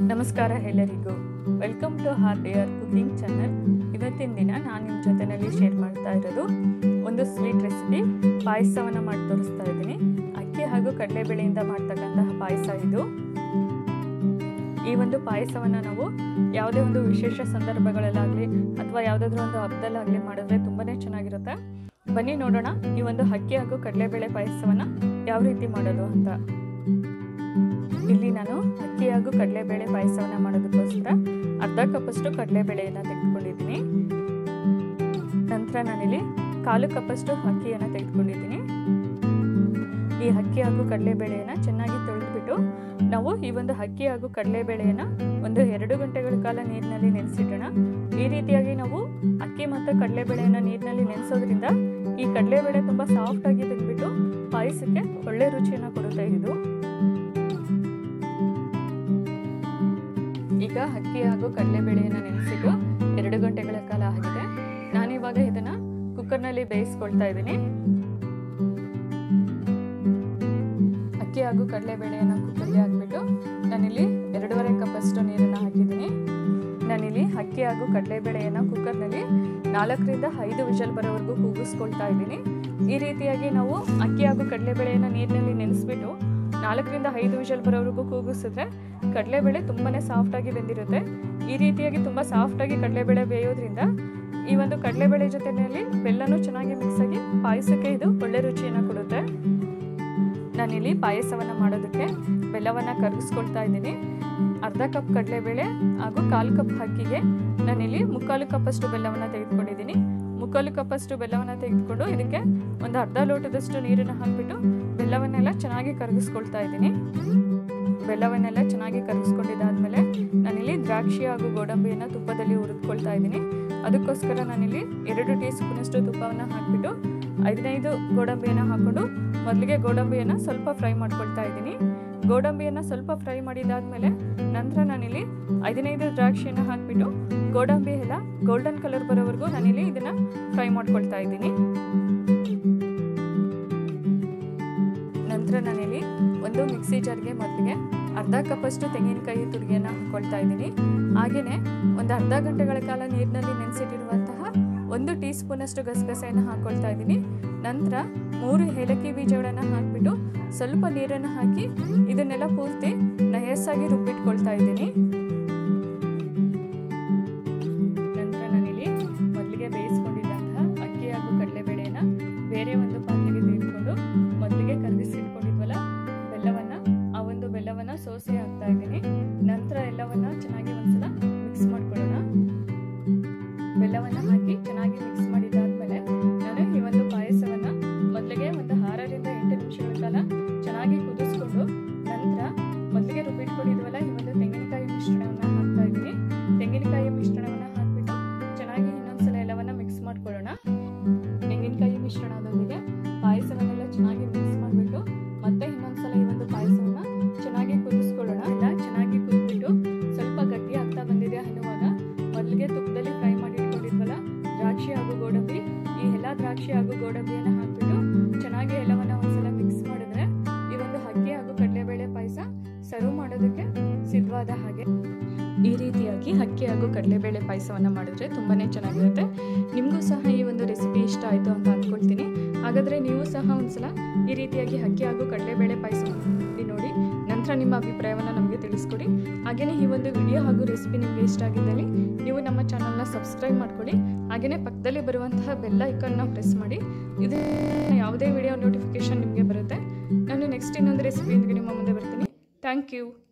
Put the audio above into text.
ನಮಸ್ಕಾರ ಎಲ್ಲರಿಗೂ. Welcome to heart air cooking channel. ಇವತ್ತಿನ ದಿನ ನಾನು ನಿಮ್ಮ ಜೊತೆಯಲ್ಲಿ ಶೇರ್ ಮಾಡ್ತಾ ಇರೋದು ಒಂದು ಸ್ವೀಟ್ ರೆಸಿಪಿ ಪಾಯಸವನ್ನು ಮಾಡಿ ತೋರಿಸ್ತಾ ಇದ್ದೀನಿ. ಅಕ್ಕಿ ಹಾಗೂ ಕಡಲೆಬೇಳೆಯಿಂದ ಮಾಡ್ತಕ್ಕಂತಹ ಪಾಯಸ ಇದು. ಈ ಒಂದು ಪಾಯಸವನ್ನು ನಾವು ಯಾವುದೇ ಒಂದು ವಿಶೇಷ ಸಂದರ್ಭಗಳಲ್ಲಾಗಲಿ ಅಥವಾ ಯಾವುದಾದ್ರೂ ಒಂದು ಹಬ್ಬದಲ್ಲಾಗಲಿ ಮಾಡಿದ್ರೆ ತುಂಬಾ ಚೆನ್ನಾಗಿರುತ್ತೆ. ಬನ್ನಿ ನೋಡೋಣ ಈ ಒಂದು ಅಕ್ಕಿ ಹಾಗೂ ಕಡಲೆಬೇಳೆ ಪಾಯಸವನ್ನು ಯಾವ ರೀತಿ ಮಾಡೋದು ಅಂತ. ಇಲ್ಲಿ ನಾನು ಅಕ್ಕಿ ಹಾಗೂ ಕಡಲೆಬೇಳೆ ಪಾಯಸವನ್ನು ಮಾಡೋದಕ್ಕೋಸ್ಕರ ಅರ್ಧ ಕಪ್ಪಷ್ಟು ಕಡಲೆಬೇಳೆಯನ್ನು ತೆಗೆದುಕೊಂಡಿದ್ದೀನಿ. ನಂತರ ನಾನಿಲ್ಲಿ 1/4 ಕಪ್ಪಷ್ಟು ಅಕ್ಕಿಯನ್ನು ತೆಗೆದುಕೊಂಡಿದ್ದೀನಿ. ಈ ಅಕ್ಕಿ ಹಾಗೂ ಕಡಲೆಬೇಳೆಯನ್ನು ಚೆನ್ನಾಗಿ ತೊಳೆದ್ಬಿಟ್ಟು ನಾವು ಈ ಒಂದು ಅಕ್ಕಿ ಹಾಗೂ ಕಡಲೆಬೇಳೆಯನ್ನು ಒಂದು 2 ಗಂಟೆಗಳ ಕಾಲ ನೀರಿನಲ್ಲಿ ನೆನೆಸಿಡೋಣ. ಈ ರೀತಿಯಾಗಿ ನಾವು ಅಕ್ಕಿ ಮತ್ತು ಕಡಲೆಬೇಳೆಯನ್ನು ನೀರಿನಲ್ಲಿ ನೆನೆಸೋದ್ರಿಂದ ಈ ಕಡಲೆಬೇಳೆ ತುಂಬ ಸಾಫ್ಟಾಗಿ ಬಂದ್ಬಿಟ್ಟು ಪಾಯಸಕ್ಕೆ ಒಳ್ಳೆ ರುಚಿಯನ್ನು ಕೊಡುತ್ತೆ ಇದು. ಈಗ ಅಕ್ಕಿ ಹಾಗೂ ಕಡಲೆಬೇಳೆಯನ್ನು ನೆನೆಸಿಟ್ಟು 2 ಗಂಟೆಗಳ ಕಾಲ ಆಗಿದೆ. ನಾನಿವಾಗ ಇದನ್ನು ಕುಕ್ಕರ್ನಲ್ಲಿ ಬೇಯಿಸ್ಕೊಳ್ತಾ ಇದ್ದೀನಿ. ಅಕ್ಕಿ ಹಾಗೂ ಕಡಲೆಬೇಳೆಯನ್ನು ಕುಕ್ಕರ್ಗೆ ಹಾಕಿಬಿಟ್ಟು ನಾನಿಲ್ಲಿ 2.5 ಕಪ್ಪಷ್ಟು ನೀರನ್ನು ಹಾಕಿದ್ದೀನಿ. ನಾನಿಲ್ಲಿ ಅಕ್ಕಿ ಹಾಗೂ ಕಡಲೆಬೇಳೆಯನ್ನು ಕುಕ್ಕರ್ನಲ್ಲಿ 4ರಿಂದ 5 ವಿಷಲ್ ಬರೋವರೆಗೂ ಕೂಗಿಸ್ಕೊಳ್ತಾ ಇದ್ದೀನಿ. ಈ ರೀತಿಯಾಗಿ ನಾವು ಅಕ್ಕಿ ಹಾಗೂ ಕಡಲೆಬೇಳೆಯನ್ನು ನೀರಿನಲ್ಲಿ ನೆನೆಸ್ಬಿಟ್ಟು 4ರಿಂದ 5 ವಿಷಲ್ ಬರೋವರೆಗೂ ಕೂಗಿಸಿದ್ರೆ ಕಡಲೆಬೇಳೆ ತುಂಬಾ ಸಾಫ್ಟಾಗಿ ಬೆಂದಿರುತ್ತೆ. ಈ ರೀತಿಯಾಗಿ ತುಂಬ ಸಾಫ್ಟಾಗಿ ಕಡಲೆಬೇಳೆ ಬೇಯೋದ್ರಿಂದ ಈ ಒಂದು ಕಡಲೆಬೇಳೆ ಜೊತೆಯಲ್ಲಿ ಬೆಲ್ಲನೂ ಚೆನ್ನಾಗಿ ಮಿಕ್ಸ್ ಆಗಿ ಪಾಯಸಕ್ಕೆ ಇದು ಒಳ್ಳೆ ರುಚಿಯನ್ನು ಕೊಡುತ್ತೆ. ನಾನಿಲ್ಲಿ ಪಾಯಸವನ್ನು ಮಾಡೋದಕ್ಕೆ ಬೆಲ್ಲವನ್ನು ಕರಗಿಸ್ಕೊಳ್ತಾ ಇದ್ದೀನಿ. ಅರ್ಧ ಕಪ್ ಕಡಲೆಬೇಳೆ ಹಾಗೂ 1/4 ಕಪ್ ಅಕ್ಕಿಗೆ ನಾನಿಲ್ಲಿ 3/4 ಕಪ್ಪಷ್ಟು ಬೆಲ್ಲವನ್ನು ತೆಗೆದುಕೊಂಡಿದ್ದೀನಿ. 3/4 ಕಪ್ಪಷ್ಟು ಬೆಲ್ಲವನ್ನು ತೆಗೆದುಕೊಂಡು ಇದಕ್ಕೆ ಒಂದು ಅರ್ಧ ಲೋಟದಷ್ಟು ನೀರನ್ನು ಹಾಕಿಬಿಟ್ಟು ಬೆಲ್ಲವನ್ನೆಲ್ಲ ಚೆನ್ನಾಗಿ ಕರಗಿಸ್ಕೊಳ್ತಾ ಇದ್ದೀನಿ. ಬೆಲ್ಲವನ್ನೆಲ್ಲ ಚೆನ್ನಾಗಿ ಕರಗಿಸ್ಕೊಂಡಿದ್ದಾದಮೇಲೆ ನಾನಿಲ್ಲಿ ದ್ರಾಕ್ಷಿ ಹಾಗೂ ಗೋಡಂಬಿಯನ್ನು ತುಪ್ಪದಲ್ಲಿ ಹುರಿದುಕೊಳ್ತಾ ಇದ್ದೀನಿ. ಅದಕ್ಕೋಸ್ಕರ ನಾನಿಲ್ಲಿ 2 ಟೀ ಸ್ಪೂನಷ್ಟು ತುಪ್ಪವನ್ನು ಹಾಕಿಬಿಟ್ಟು 15 ಗೋಡಂಬಿಯನ್ನು ಹಾಕ್ಕೊಂಡು ಮೊದಲಿಗೆ ಗೋಡಂಬಿಯನ್ನು ಸ್ವಲ್ಪ ಫ್ರೈ ಮಾಡ್ಕೊಳ್ತಾ ಇದ್ದೀನಿ. ಗೋಡಂಬಿಯನ್ನು ಸ್ವಲ್ಪ ಫ್ರೈ ಮಾಡಿದಾದಮೇಲೆ ನಂತರ ನಾನಿಲ್ಲಿ 15 ದ್ರಾಕ್ಷಿಯನ್ನು ಹಾಕಿಬಿಟ್ಟು ಗೋಡಂಬಿ ಎಲ್ಲ ಗೋಲ್ಡನ್ ಕಲರ್ ಬರೋವರೆಗೂ ನಾನಿಲ್ಲಿ ಇದನ್ನು ಫ್ರೈ ಮಾಡ್ಕೊಳ್ತಾ ಇದ್ದೀನಿ. ನಂತರ ನಾನಿಲ್ಲಿ ಒಂದು ಮಿಕ್ಸಿ ಜಾರ್ಗೆ ಮೊದಲಿಗೆ ಅರ್ಧ ಕಪ್ಪಷ್ಟು ತೆಂಗಿನಕಾಯಿ ತುರಿಗೆಯನ್ನು ಹಾಕ್ಕೊಳ್ತಾ ಇದ್ದೀನಿ. ಹಾಗೆಯೇ ಒಂದು ಅರ್ಧ ಗಂಟೆಗಳ ಕಾಲ ನೀರಿನಲ್ಲಿ ನೆನೆಸಿಟ್ಟಿರುವಂತಹ 1 ಟೀ ಸ್ಪೂನಷ್ಟು ಗಸಗಸೆಯನ್ನು ಹಾಕ್ಕೊಳ್ತಾ ಇದ್ದೀನಿ. ನಂತರ 3 ಏಲಕ್ಕಿ ಬೀಜಗಳನ್ನು ಹಾಕಿಬಿಟ್ಟು ಸ್ವಲ್ಪ ನೀರನ್ನು ಹಾಕಿ ಇದನ್ನೆಲ್ಲ ಪೂರ್ತಿ ನಯಸ್ಸಾಗಿ ರುಬ್ಬಿಟ್ಕೊಳ್ತಾ ಇದ್ದೀನಿ. ನಂತರ ನಾನಿಲ್ಲಿ ಮೊದಲಿಗೆ ಬೇಯಿಸ್ಕೊಂಡಿದ್ದಂತಹ ಅಕ್ಕಿ ಹಾಗೂ ಕಡಲೆಬೇಳೆಯನ್ನು ಬೇರೆ ಒಂದು ಪಾತ್ರೆಗೆ ತೆಗೆದುಕೊಂಡು ಮೊದಲಿಗೆ ಕರಗಿಸಿಟ್ಕೊಂಡಿದ್ವಲ್ಲ ಬೆಲ್ಲವನ್ನು ಸೋಸೆ ಹಾಕ್ತಾ ಇದ್ದೀನಿ. ನಂತರ ಎಲ್ಲವನ್ನ ಚೆನ್ನಾಗಿ ಒಂದ್ಸಲ ಮಿಕ್ಸ್ ಮಾಡ್ಕೊಳ್ಳೋಣ. ಬೆಲ್ಲವನ್ನು ಹಾಕಿ ಚೆನ್ನಾಗಿ ಮಿಕ್ಸ್ ಮಾಡಿದಾದ್ಮೇಲೆ ನಾನು ಈ ಒಂದು ಪಾಯಸವನ್ನು ಮೊದಲಿಗೆ ಒಂದು 6ರಿಂದ 8 ನಿಮಿಷಗಳ ಕಾಲ ಚೆನ್ನಾಗಿ ಕುದಿಸ್ಕೊಂಡು ನಂತರ ಮೊದಲಿಗೆ ರುಬ್ಬಿಟ್ಕೊಂಡಿದ್ವಲ್ಲ ಈ ಒಂದು ತೆಂಗಿನಕಾಯಿ ಮಿಶ್ರಣವನ್ನು ಹಾಕ್ತಾ ಇದ್ದೀನಿ. ತೆಂಗಿನಕಾಯಿ ಮಿಶ್ರಣವನ್ನು ಹಾಕ್ಬಿಟ್ಟು ಚೆನ್ನಾಗಿ ಇನ್ನೊಂದ್ಸಲ ಎಲ್ಲವನ್ನ ಮಿಕ್ಸ್ ಮಾಡ್ಕೊಳ್ಳೋಣ. ತೆಂಗಿನಕಾಯಿ ಮಿಶ್ರಣದೊಂದಿಗೆ ಪಾಯಸವನ್ನೆಲ್ಲ ಚೆನ್ನಾಗಿ ಮಿಕ್ಸ್ ಮಾಡಿಬಿಟ್ಟು ಮತ್ತೆ ಇನ್ನೊಂದ್ಸಲ ಈ ಒಂದು ಪಾಯಸವನ್ನ ಚೆನ್ನಾಗಿ ಕುದಿಸ್ಕೊಳ್ಳೋಣ. ಎಲ್ಲ ಚೆನ್ನಾಗಿ ಕುದಿಬಿಟ್ಟು ಸ್ವಲ್ಪ ಗಟ್ಟಿ ಆಗ್ತಾ ಬಂದಿದೆ ಅನ್ನುವಾಗ ಮೊದಲಿಗೆ ತುಪ್ಪದಲ್ಲಿ ಫ್ರೈ ಮಾಡಿ ಇಟ್ಕೊಂಡಿದ್ವಲ್ಲ ದ್ರಾಕ್ಷಿ ಹಾಗೂ ಗೋಡಂಬಿ, ಈ ಎಲ್ಲ ದ್ರಾಕ್ಷಿ ಹಾಗೂ ಗೋಡಂಬಿಯನ್ನು ಹಾಕಿಬಿಟ್ಟು ಚೆನ್ನಾಗಿ ಎಲ್ಲವನ್ನ ಒಂದ್ಸಲ ಮಿಕ್ಸ್ ಮಾಡಿದ್ರೆ ಈ ಒಂದು ಅಕ್ಕಿ ಹಾಗೂ ಕಡಲೆಬೇಳೆ ಪಾಯಸ ಸರ್ವ್ ಮಾಡೋದಕ್ಕೆ ಸಿದ್ಧವಾದ ಹಾಗೆ. ಈ ರೀತಿಯಾಗಿ ಅಕ್ಕಿ ಹಾಗೂ ಕಡಲೆಬೇಳೆ ಪಾಯಸವನ್ನು ಮಾಡಿದ್ರೆ ತುಂಬಾ ಚೆನ್ನಾಗಿರುತ್ತೆ. ನಿಮಗೂ ಸಹ ಈ ಒಂದು ರೆಸಿಪಿ ಇಷ್ಟ ಆಯಿತು ಅಂತ ಅಂದ್ಕೊಳ್ತೀನಿ. ಹಾಗಾದರೆ ನೀವು ಸಹ ಒಂದ್ಸಲ ಈ ರೀತಿಯಾಗಿ ಅಕ್ಕಿ ಹಾಗೂ ಕಡಲೆಬೇಳೆ ಪಾಯಸವನ್ನು ನೋಡಿ ನಂತರ ನಿಮ್ಮ ಅಭಿಪ್ರಾಯವನ್ನು ನಮಗೆ ತಿಳಿಸ್ಕೊಡಿ. ಹಾಗೆಯೇ ಈ ಒಂದು ವಿಡಿಯೋ ಹಾಗೂ ರೆಸಿಪಿ ನಿಮಗೆ ಇಷ್ಟ ಆಗಿದ್ದಲ್ಲಿ ನೀವು ನಮ್ಮ ಚಾನಲ್ನ ಸಬ್ಸ್ಕ್ರೈಬ್ ಮಾಡ್ಕೊಳ್ಳಿ. ಹಾಗೆಯೇ ಪಕ್ಕದಲ್ಲಿ ಬರುವಂತಹ ಬೆಲ್ ಐಕಾನ್ನ ಪ್ರೆಸ್ ಮಾಡಿ. ಇದು ಯಾವುದೇ ವಿಡಿಯೋ ನೋಟಿಫಿಕೇಶನ್ ನಿಮಗೆ ಬರುತ್ತೆ. ನಾನು ನೆಕ್ಸ್ಟ್ ಇನ್ನೊಂದು ರೆಸಿಪಿಯೊಂದಿಗೆ ನಿಮ್ಮ ಮುಂದೆ ಬರ್ತೀನಿ. Thank you.